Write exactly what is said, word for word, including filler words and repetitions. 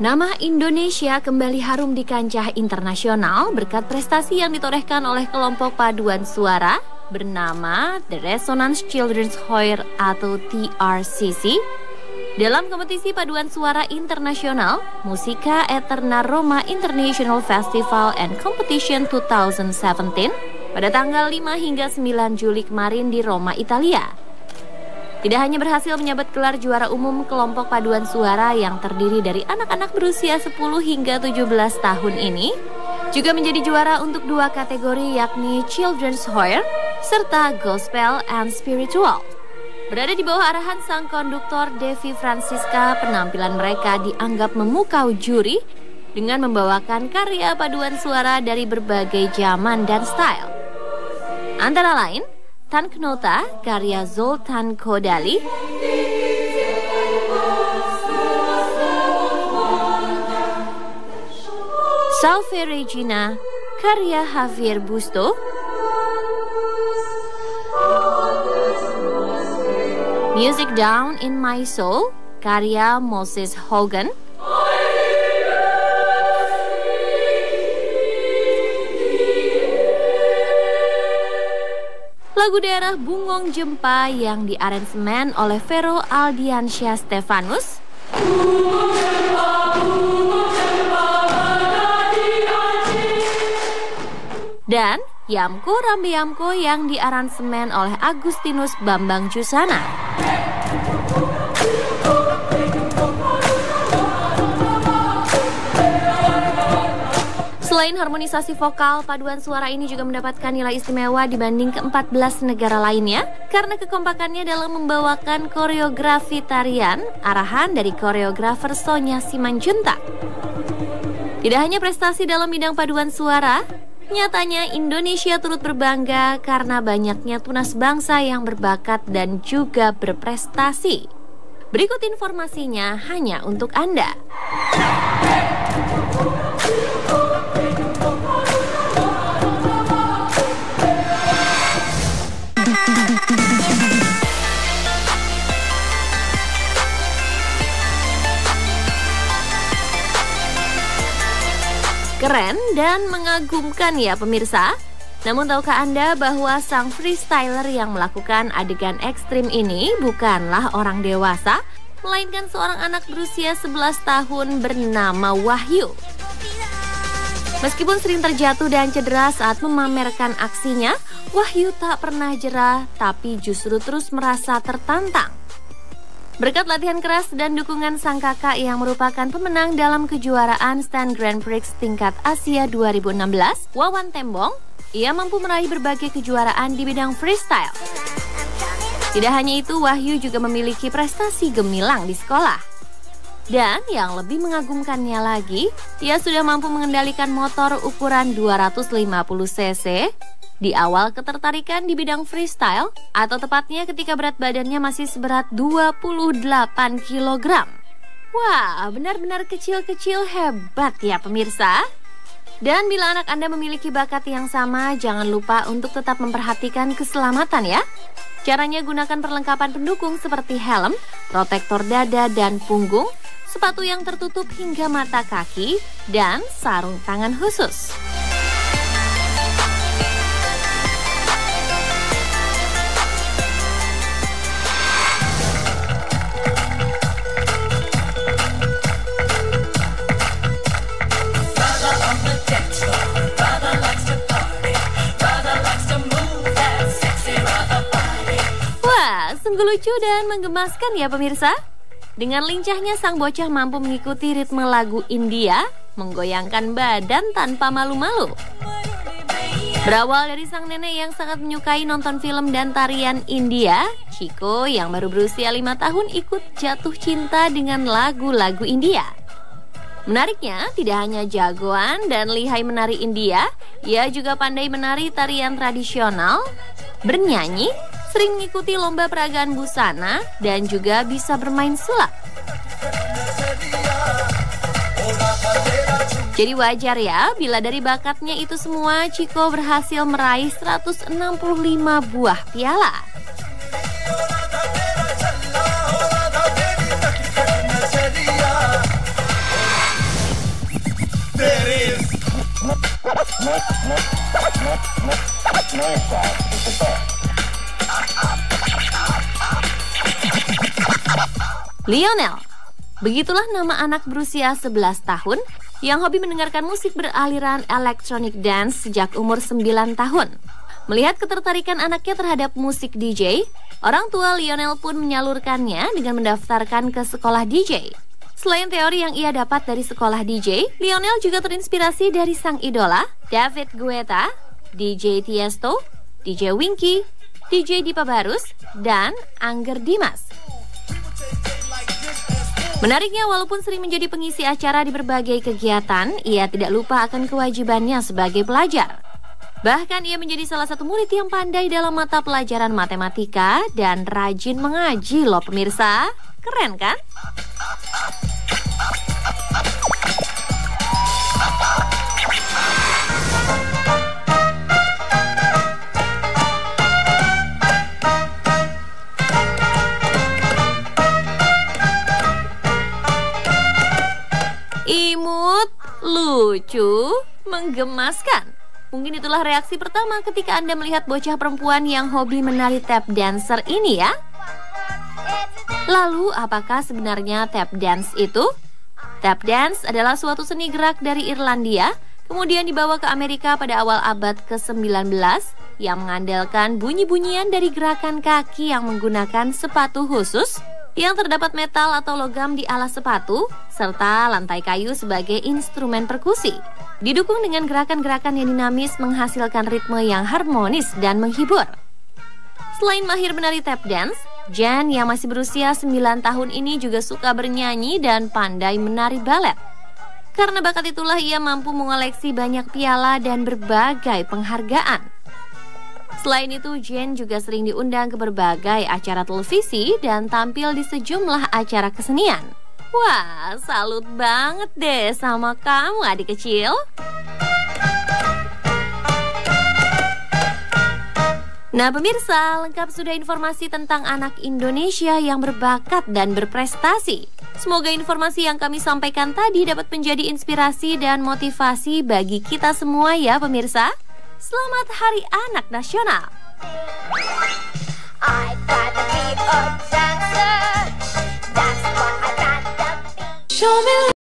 Nama Indonesia kembali harum di kancah internasional berkat prestasi yang ditorehkan oleh kelompok paduan suara bernama The Resonance Children's Choir atau T R C C dalam kompetisi paduan suara internasional Musica Eterna Roma International Festival and Competition dua ribu tujuh belas pada tanggal lima hingga sembilan Juli kemarin di Roma, Italia. Tidak hanya berhasil menyabet gelar juara umum kelompok paduan suara yang terdiri dari anak-anak berusia sepuluh hingga tujuh belas tahun ini, juga menjadi juara untuk dua kategori yakni Children's Choir serta Gospel and Spiritual. Berada di bawah arahan sang konduktor Devi Francisca, penampilan mereka dianggap memukau juri dengan membawakan karya paduan suara dari berbagai zaman dan style. Antara lain, Tanknota karya Zoltan Kodaly, Salve Regina karya Javier Busto, Music Down in My Soul karya Moses Hogan, lagu daerah Bungong Jempa yang diaransemen oleh Vero Aldiansyah Stefanus, dan Yamko Rambe Yamko yang diaransemen oleh Agustinus Bambang Jusana. Selain harmonisasi vokal, paduan suara ini juga mendapatkan nilai istimewa dibanding ke empat belas negara lainnya karena kekompakannya dalam membawakan koreografi tarian arahan dari koreografer Sonya Simanjuntak. Tidak hanya prestasi dalam bidang paduan suara, nyatanya Indonesia turut berbangga karena banyaknya tunas bangsa yang berbakat dan juga berprestasi. Berikut informasinya hanya untuk Anda. Keren dan mengagumkan ya pemirsa. Namun tahukah Anda bahwa sang freestyler yang melakukan adegan ekstrim ini bukanlah orang dewasa, melainkan seorang anak berusia sebelas tahun bernama Wahyu. Meskipun sering terjatuh dan cedera saat memamerkan aksinya, Wahyu tak pernah jera tapi justru terus merasa tertantang. Berkat latihan keras dan dukungan sang kakak yang merupakan pemenang dalam kejuaraan Stand Grand Prix tingkat Asia dua ribu enam belas, Wawan Tembong, ia mampu meraih berbagai kejuaraan di bidang freestyle. Tidak hanya itu, Wahyu juga memiliki prestasi gemilang di sekolah. Dan yang lebih mengagumkannya lagi, ia sudah mampu mengendalikan motor ukuran dua ratus lima puluh cc di awal ketertarikan di bidang freestyle, atau tepatnya ketika berat badannya masih seberat dua puluh delapan kilogram. Wah, benar-benar kecil-kecil hebat ya pemirsa. Dan bila anak Anda memiliki bakat yang sama, jangan lupa untuk tetap memperhatikan keselamatan ya. Caranya gunakan perlengkapan pendukung seperti helm, protektor dada dan punggung, sepatu yang tertutup hingga mata kaki, dan sarung tangan khusus. Sungguh lucu dan menggemaskan ya pemirsa. Dengan lincahnya sang bocah mampu mengikuti ritme lagu India, menggoyangkan badan tanpa malu-malu. Berawal dari sang nenek yang sangat menyukai nonton film dan tarian India, Chico yang baru berusia lima tahun ikut jatuh cinta dengan lagu-lagu India. Menariknya, tidak hanya jagoan dan lihai menari India, ia juga pandai menari tarian tradisional, bernyanyi, sering mengikuti lomba peragaan busana, dan juga bisa bermain sulap. Jadi wajar ya bila dari bakatnya itu semua Chico berhasil meraih seratus enam puluh lima buah piala. Lionel, begitulah nama anak berusia sebelas tahun yang hobi mendengarkan musik beraliran electronic dance sejak umur sembilan tahun. Melihat ketertarikan anaknya terhadap musik D J, orang tua Lionel pun menyalurkannya dengan mendaftarkan ke sekolah D J. Selain teori yang ia dapat dari sekolah D J, Lionel juga terinspirasi dari sang idola, David Guetta, D J Tiesto, D J Winky, D J Dipa Barus, dan Angger Dimas. Menariknya, walaupun sering menjadi pengisi acara di berbagai kegiatan, ia tidak lupa akan kewajibannya sebagai pelajar. Bahkan ia menjadi salah satu murid yang pandai dalam mata pelajaran matematika dan rajin mengaji loh pemirsa. Keren kan? Imut, lucu, menggemaskan. Mungkin itulah reaksi pertama ketika Anda melihat bocah perempuan yang hobi menari tap dancer ini ya. Lalu, apakah sebenarnya tap dance itu? Tap dance adalah suatu seni gerak dari Irlandia, kemudian dibawa ke Amerika pada awal abad ke sembilan belas, yang mengandalkan bunyi-bunyian dari gerakan kaki yang menggunakan sepatu khusus, yang terdapat metal atau logam di alas sepatu, serta lantai kayu sebagai instrumen perkusi. Didukung dengan gerakan-gerakan yang dinamis menghasilkan ritme yang harmonis dan menghibur. Selain mahir menari tap dance, Jen yang masih berusia sembilan tahun ini juga suka bernyanyi dan pandai menari balet. Karena bakat itulah ia mampu mengoleksi banyak piala dan berbagai penghargaan. Selain itu, Jen juga sering diundang ke berbagai acara televisi dan tampil di sejumlah acara kesenian. Wah, salut banget deh sama kamu adik kecil. Nah pemirsa, lengkap sudah informasi tentang anak Indonesia yang berbakat dan berprestasi. Semoga informasi yang kami sampaikan tadi dapat menjadi inspirasi dan motivasi bagi kita semua ya pemirsa. Selamat Hari Anak Nasional. I gotta be a dancer. That's what I gotta be. Show me